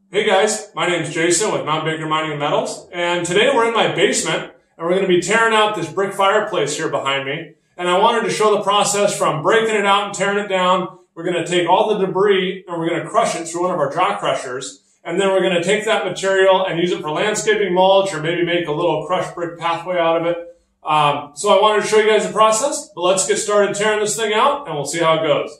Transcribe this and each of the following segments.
Hey guys, my name is Jason with Mount Baker Mining and Metals, and today we're in my basement and we're going to be tearing out this brick fireplace here behind me. And I wanted to show the process from breaking it out and tearing it down. We're going to take all the debris and we're going to crush it through one of our jaw crushers, and then we're going to take that material and use it for landscaping mulch or maybe make a little crushed brick pathway out of it. So I wanted to show you guys the process, but let's get started tearing this thing out and we'll see how it goes.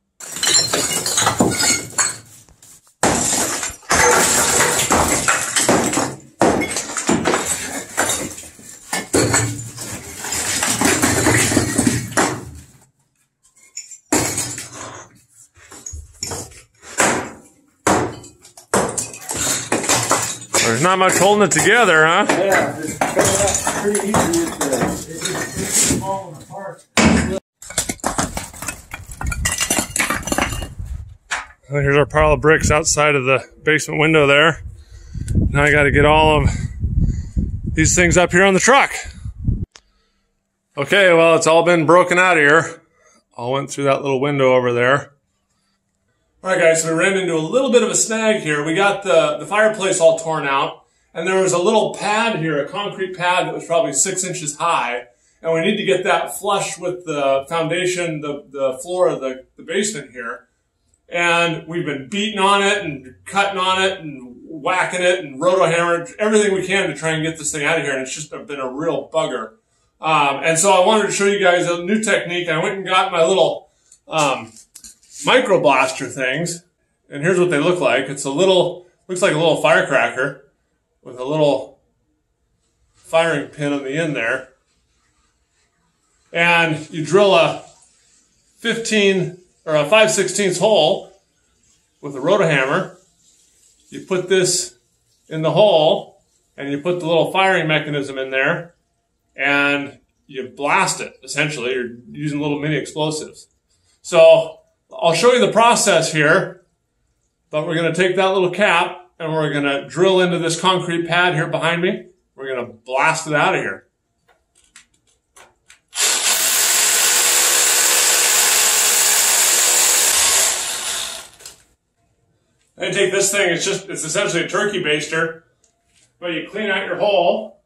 There's not much holding it together, huh? Yeah, just cut it out pretty easy with it's falling apart. Well, here's our pile of bricks outside of the basement window there. Now I got to get all of these things up here on the truck. Okay, well, it's all been broken out here. All went through that little window over there. All right, guys, so we ran into a little bit of a snag here. We got the fireplace all torn out, and there was a little pad here, a concrete pad that was probably 6 inches high, and we need to get that flush with the foundation, the floor of the basement here. And we've been beating on it and cutting on it and whacking it and roto-hammering everything we can to try and get this thing out of here, and it's just been a real bugger. And so I wanted to show you guys a new technique. I went and got my little micro blaster things, and here's what they look like. It's looks like a little firecracker with a little firing pin on the end there. And you drill a 15 or a 5/16 hole with a rotohammer. You put this in the hole and you put the little firing mechanism in there and you blast it. Essentially, you're using little mini explosives. So I'll show you the process here, but we're going to take that little cap and we're going to drill into this concrete pad here behind me. We're going to blast it out of here. Then you take this thing, it's essentially a turkey baster, but you clean out your hole.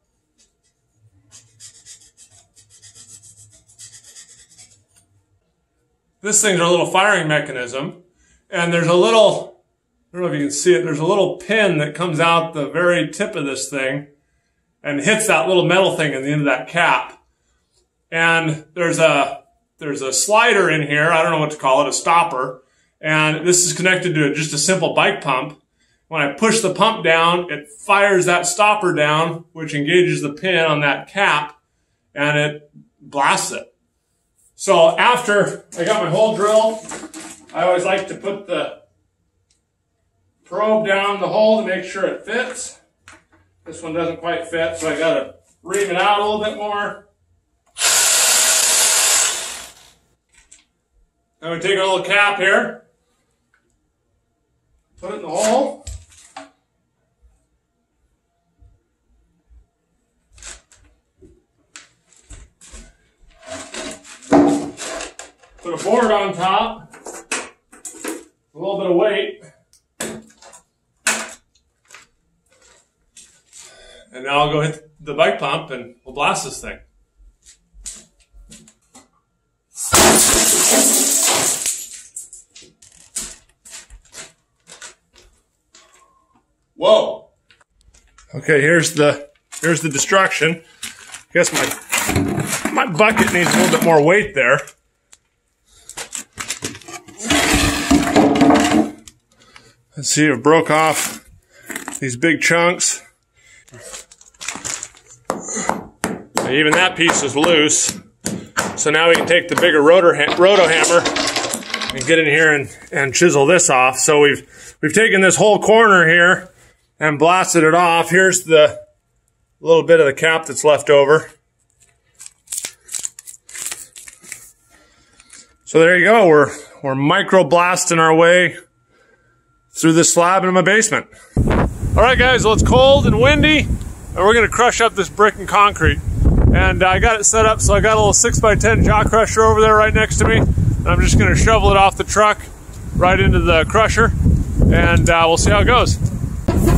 This thing's our little firing mechanism, and there's a little, I don't know if you can see it, there's a little pin that comes out the very tip of this thing and hits that little metal thing in the end of that cap. And there's a slider in here, I don't know what to call it, a stopper, and this is connected to just a simple bike pump. When I push the pump down, it fires that stopper down, which engages the pin on that cap, and it blasts it. So after I got my hole drilled, I always like to put the probe down the hole to make sure it fits. This one doesn't quite fit, so I got to ream it out a little bit more. Then we take our little cap here, put it in the hole. Put a board on top, a little bit of weight, and now I'll go hit the bike pump and we'll blast this thing. Whoa! Okay, here's the destruction. I guess my bucket needs a little bit more weight there. Let's see, it broke off these big chunks. Even that piece is loose. So now we can take the bigger roto hammer and get in here and chisel this off. So we've taken this whole corner here and blasted it off. Here's the little bit of the cap that's left over. So there you go. We're micro blasting our way through this slab in my basement. All right, guys, well, it's cold and windy, and we're gonna crush up this brick and concrete. And I got it set up, so I got a little 6x10 jaw crusher over there right next to me. And I'm just gonna shovel it off the truck right into the crusher, and we'll see how it goes.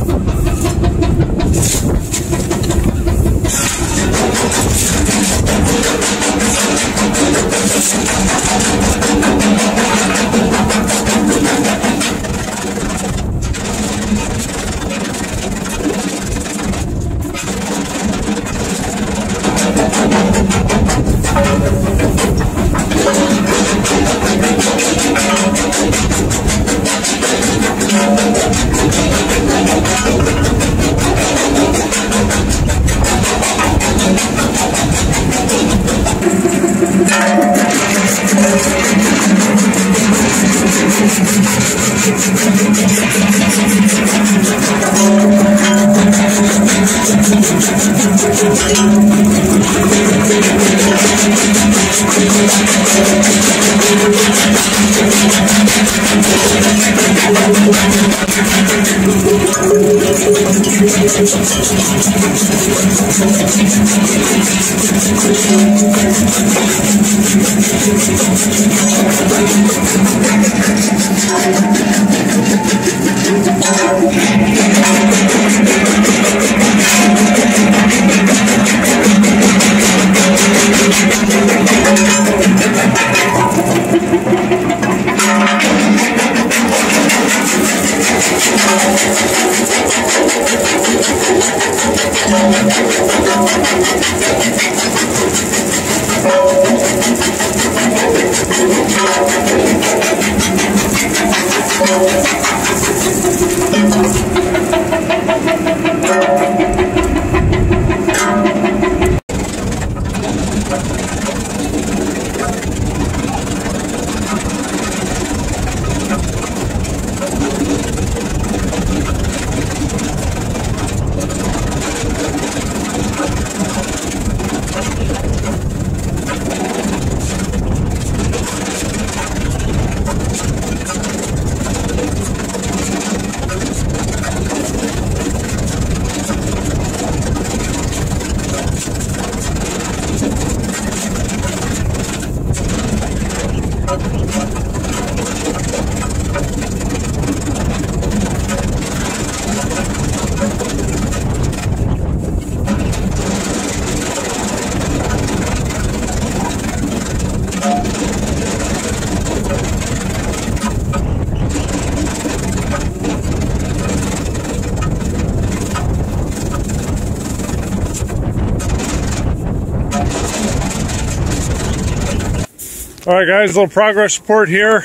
All right, guys, a little progress report here.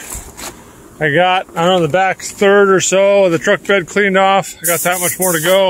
I got, I don't know, the back third or so of the truck bed cleaned off. I got that much more to go.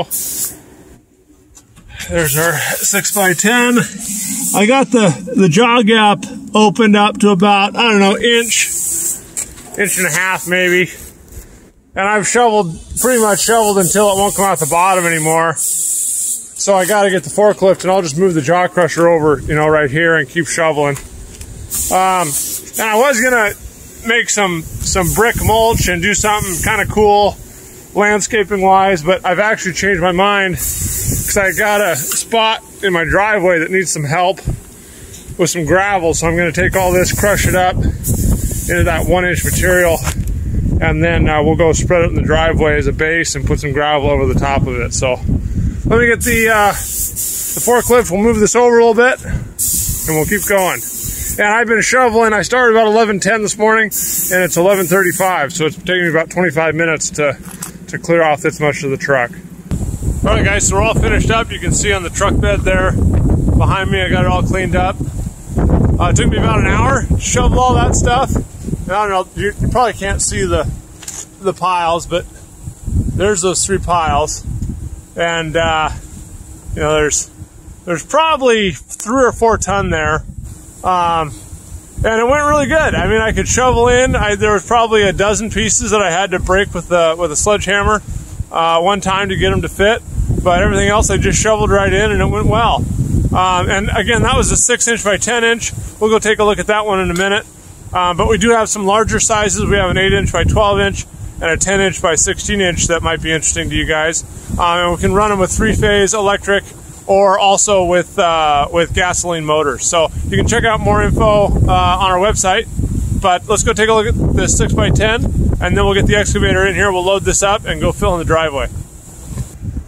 There's our 6x10. I got the jaw gap opened up to about, I don't know, inch and a half maybe. And I've pretty much shoveled until it won't come out the bottom anymore. So I got to get the forklift and I'll just move the jaw crusher over, you know, right here and keep shoveling. And I was gonna make some brick mulch and do something kind of cool landscaping wise, but I've actually changed my mind because I got a spot in my driveway that needs some help with some gravel. So I'm going to take all this, crush it up into that 1-inch material, and then we'll go spread it in the driveway as a base and put some gravel over the top of it. So let me get the forklift. We'll move this over a little bit and we'll keep going. And I've been shoveling. I started about 11:10 this morning, and it's 11:35, so it's taking me about 25 minutes to clear off this much of the truck. All right, guys, so we're all finished up. You can see on the truck bed there behind me, I got it all cleaned up. It took me about an hour to shovel all that stuff. And I don't know, you probably can't see the piles, but there's those 3 piles. And, you know, there's probably 3 or 4 ton there. And it went really good. I mean, I could shovel in. There was probably a dozen pieces that I had to break with a sledgehammer one time to get them to fit. But everything else I just shoveled right in, and it went well. And again, that was a 6-inch by 10-inch. We'll go take a look at that one in a minute. But we do have some larger sizes. We have an 8-inch by 12-inch and a 10-inch by 16-inch that might be interesting to you guys. And we can run them with 3-phase electric, or also with gasoline motors. So you can check out more info on our website. But let's go take a look at this 6x10, and then we'll get the excavator in here. We'll load this up and go fill in the driveway.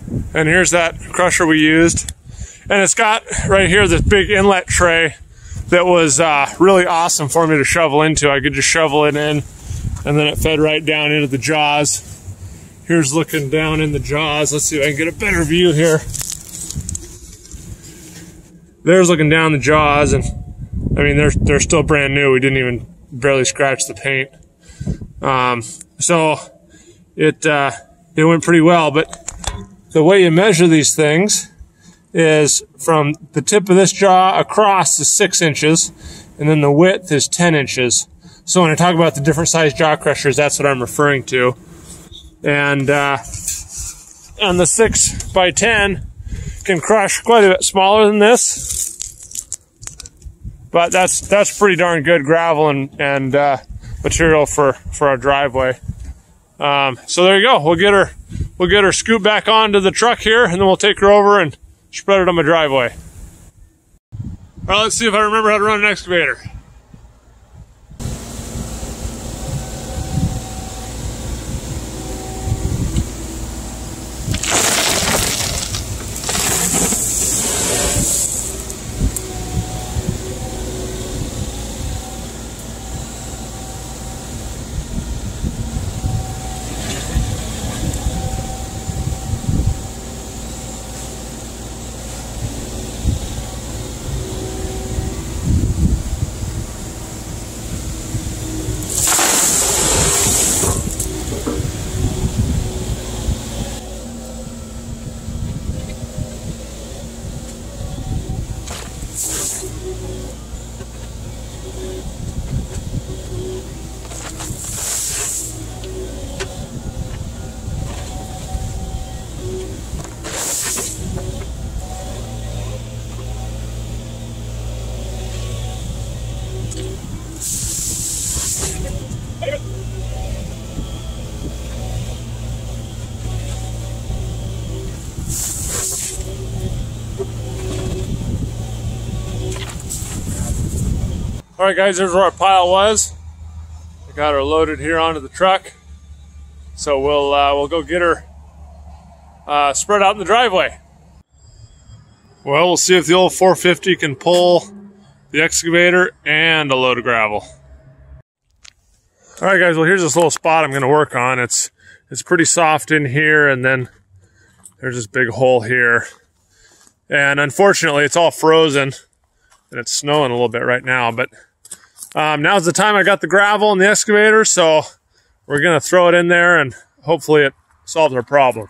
And here's that crusher we used. And it's got right here this big inlet tray that was really awesome for me to shovel into. I could just shovel it in, and then it fed right down into the jaws. Here's looking down in the jaws. Let's see if I can get a better view here. There's looking down the jaws, and I mean, they're still brand new. We didn't even barely scratch the paint. So it went pretty well, but the way you measure these things is from the tip of this jaw across is 6 inches, and then the width is 10 inches. So when I talk about the different size jaw crushers, that's what I'm referring to. And the 6x10 can crush quite a bit smaller than this, but that's pretty darn good gravel and material for our driveway. So there you go. We'll get her scooped back onto the truck here, and then we'll take her over and spread it on my driveway. All right, let's see if I remember how to run an excavator. All right, guys, there's where our pile was. I got her loaded here onto the truck. So we'll go get her spread out in the driveway. Well, we'll see if the old 450 can pull the excavator and a load of gravel. All right, guys, well, here's this little spot I'm gonna work on. It's pretty soft in here, and then there's this big hole here. And unfortunately, it's all frozen, and it's snowing a little bit right now, but now's the time. I got the gravel and the excavator, so we're gonna throw it in there and hopefully it solves our problem.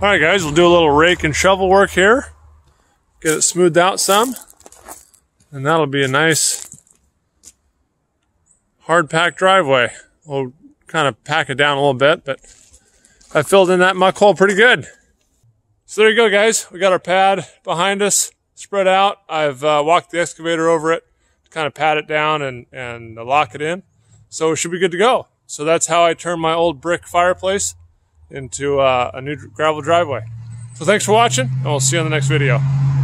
All right, guys, we'll do a little rake and shovel work here. Get it smoothed out some. And that'll be a nice hard-packed driveway. We'll kind of pack it down a little bit, but I filled in that muck hole pretty good. So there you go, guys. We got our pad behind us, spread out. I've walked the excavator over it to kind of pat it down and lock it in. So it should be good to go. So that's how I turned my old brick fireplace into a new gravel driveway. So thanks for watching, and we'll see you on the next video.